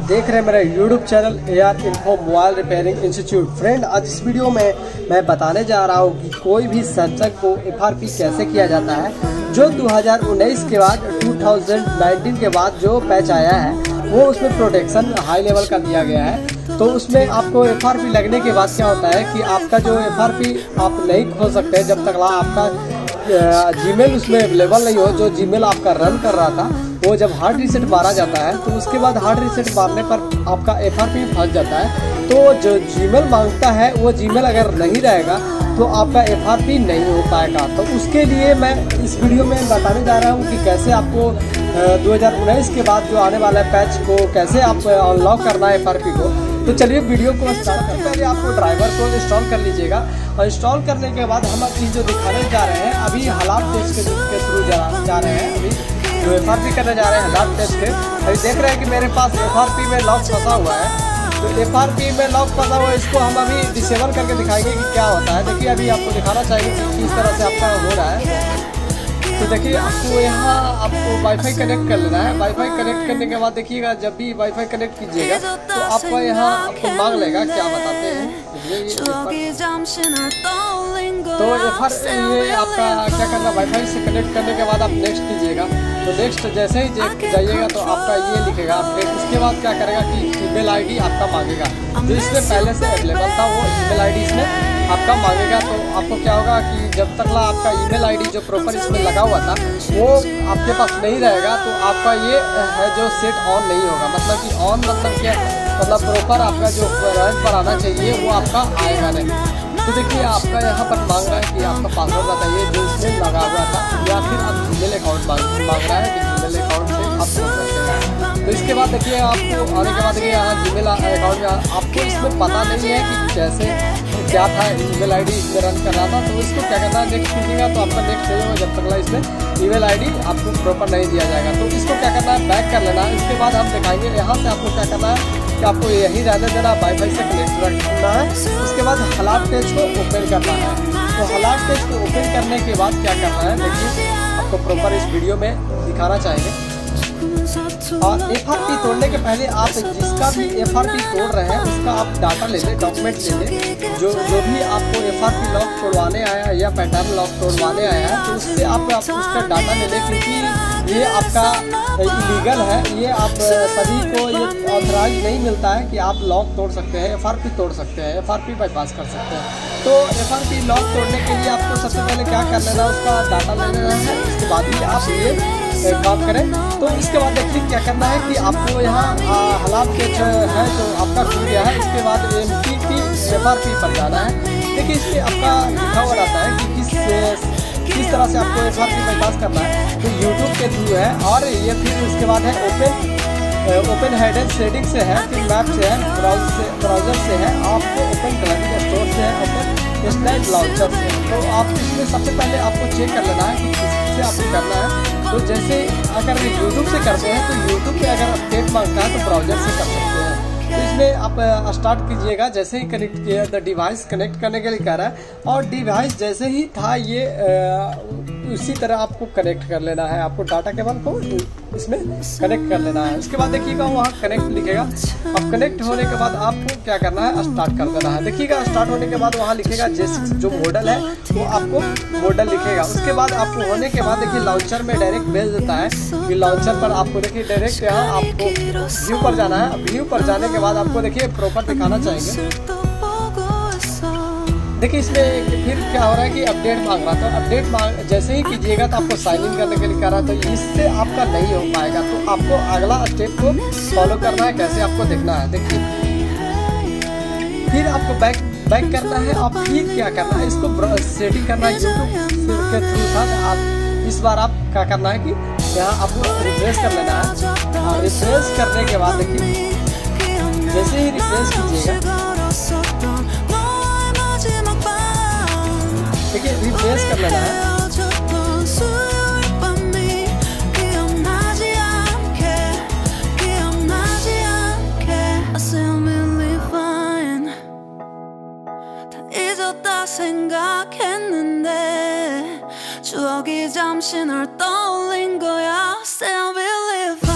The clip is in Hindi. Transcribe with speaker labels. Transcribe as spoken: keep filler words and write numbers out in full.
Speaker 1: देख रहे हैं मेरा YouTube channel A R info mobile repairing institute. Friend, आज इस वीडियो में मैं बताने जा रहा हूँ कि कोई भी सैमसंग को एफ आर पी कैसे किया जाता है। जो दो हज़ार उन्नीस के बाद दो हज़ार उन्नीस के बाद जो पैच आया है वो उसमें प्रोटेक्शन हाई लेवल का दिया गया है। तो उसमें आपको एफ आर पी लगने के बाद क्या होता है कि आपका जो एफ आर पी आप नहीं खोल सकते जब तक आपका जीमेल उसमें अवेलेबल नहीं हो। जो जीमेल आपका रन कर रहा था वो जब हार्ड रीसेट मारा जाता है तो उसके बाद हार्ड रीसेट मारने पर आपका एफ आर पी फंस जाता है। तो जो जीमेल मांगता है वो जीमेल अगर नहीं रहेगा तो आपका एफ आर पी नहीं हो पाएगा। तो उसके लिए मैं इस वीडियो में बताने जा रहा हूँ कि कैसे आपको दो हज़ार उन्नीस के बाद जो आने वाला है पैच को कैसे आप अनलॉक करना है एफ आर पी को। तो चलिए वीडियो को स्टार्ट करते हैं। पहले आपको ड्राइवर को इंस्टॉल कर लीजिएगा और इंस्टॉल करने के बाद हम चीज़ जो दिखाने जा रहे हैं अभी हालात टेस्ट के, के थ्रू जा, जा रहे हैं। अभी जो एफ आर पी करने जा रहे हैं हालात टेस्ट के, अभी देख रहे हैं कि मेरे पास एफ आर पी में लॉक फंसा हुआ है। तो एफ आर पी में लॉक फंसा हुआ है, इसको हम अभी डिसेबल करके दिखाएंगे कि क्या होता है। देखिए अभी आपको दिखाना चाहिए कि किस तरह से आपका हो रहा है। तो देखिए आपको यहाँ आपको वाईफाई कनेक्ट कर लेना है। वाईफाई कनेक्ट करने के बाद देखिएगा जब भी वाईफाई कनेक्ट कीजिएगा तो आपका यहाँ आपको मांग लेगा क्या बताते हैं। तो एफ आर ये आपका क्या करना, वाईफाई से कनेक्ट करने के बाद आप नेक्स्ट कीजिएगा। तो नेक्स्ट जैसे ही जाइएगा तो आपका ये लिखेगा अपडेट। उसके बाद क्या करेगा कि ईमेल आईडी आपका मांगेगा। जो इसमें पहले से अवेलेबल था वो ईमेल आईडी इसमें आपका मांगेगा। तो आपको क्या होगा कि जब तक ला आपका ईमेल आईडी जो प्रॉपर इसमें लगा हुआ था वो आपके पास नहीं रहेगा तो आपका ये है जो सेट ऑन नहीं होगा। मतलब कि ऑन मतलब क्या, मतलब प्रॉपर आपका जो रन पर आना चाहिए वो आपका आएगा नहीं। तो देखिए आपका यहाँ पर मांग रहा है कि आपका पासवर्ड बताइए जो इसमें लगा हुआ था, या फिर आप जीमेल अकाउंट मांग मांग रहा है कि जीमेल अकाउंट से आप खोल सकते हैं। तो इसके बाद देखिए आपको आने के बाद देखिए यहाँ जीमेल अकाउंट में आपको इसमें पता नहीं है कि कैसे क्या था ईमेल आईडी इसमें रन कर रहा था। तो इसको क्या करना है, नेक्स्ट कीजिएगा तो आपका नेक्स्ट हो जाएगा जब तक ला इसमें ईमेल आईडी आपको प्रॉपर नहीं दिया जाएगा। तो इसको क्या करना है, बैक कर लेना है। इसके बाद हम दिखाएंगे यहाँ से आपको क्या करना है कि आपको यही रहने देना, वाईफाई से कनेक्ट रखना है। उसके बाद हालात पेज को ओपन करना है। तो हालात पेज को ओपन करने के बाद क्या करना है देखिए आपको प्रॉपर इस वीडियो में दिखाना चाहिए। और एफ आर पी तोड़ने के पहले आप जिसका भी एफ आर पी तोड़ रहे हैं उसका आप डाटा ले लें, डॉक्यूमेंट ले लें। जो जो भी आपको एफ आर पी लॉक तोड़वाने आया है या पैटर्न लॉक तोड़वाने आया है तो उससे आप, आप उसका डाटा ले लें, क्योंकि ये आपका इलीगल है। ये आप सभी को ये ऑथराइज नहीं मिलता है कि आप लॉक तोड़ सकते हैं, एफ आर पी तोड़ सकते हैं, एफ आर पी बाईपास कर सकते हैं। तो एफ आर पी लॉक तोड़ने के लिए आपको सबसे पहले क्या कर लेना है, उसका डाटा ले लेना है। उसके बाद ही आप ये काम करें। तो इसके बाद देखिए क्या करना है कि आपको यहाँ हालात के है जो आपका खुल गया है। इसके बाद M T P F R P पर जाना है। देखिए इसमें आपका लिखा हुआ रहता है कि किस किस तरह से आपको एफ आर पी बाईपास करना है। तो यूट्यूब के थ्रू है और ये फिर उसके बाद है ओपन ओपन हेडेड सेटिंग से है, फिर मैप से है, ब्राउजर से ब्राउजर से है, आपको ओपन क्लाइंट स्टोर से है, ओपन स्नैप लॉन्चर से। तो आप इसमें सबसे पहले आपको चेक कर लेना है कि किससे आपको करना है। तो जैसे अगर यूट्यूब से करते हैं तो यूट्यूब पे अगर अपडेट मांगता है तो ब्राउजर से कर सकते हैं। तो इसमें आप स्टार्ट कीजिएगा। जैसे ही कनेक्ट किया द डिवाइस कनेक्ट करने के लिए कह रहा है और डिवाइस जैसे ही था ये आ, उसी तरह आपको कनेक्ट कर लेना है। आपको डाटा केबल को इसमें कनेक्ट कर लेना है। उसके बाद देखिएगा वहाँ कनेक्ट लिखेगा। अब कनेक्ट होने के बाद आपको क्या करना है, स्टार्ट कर देना है। देखिएगा स्टार्ट होने के बाद वहाँ लिखेगा जे सिक्स जो मॉडल है वो आपको मॉडल लिखेगा। उसके बाद आपको होने के बाद देखिए लॉन्चर में डायरेक्ट भेज देता है कि लॉन्चर पर आपको देखिए डायरेक्ट यहाँ आपको व्यू पर जाना है। व्यू पर जाने के बाद आपको देखिए प्रॉपर दिखाना चाहिए। देखिए इसमें फिर क्या हो रहा है कि अपडेट मांग रहा था। अपडेट मांग जैसे ही कीजिएगा तो आपको साइन इन करने के लिए कह रहा था। तो इससे आपका नहीं हो पाएगा। तो आपको अगला स्टेप को फॉलो करना है, कैसे आपको देखना है। देखिए फिर आपको बैक बैक करना है। आप फिर क्या करना है, इसको सेटिंग करना है यूट्यूब के थ्रू था। आप इस बार आप क्या करना है कि यहाँ आपको रिफ्रेश कर लेना है। और रिफ्रेश करने के बाद देखिए जैसे ही रिफ्रेश कीजिएगा देखिए रिफ्रेश कर लेना है।
Speaker 2: 생각했는데 추억이 잠시 널 떠올린 거야. Still believe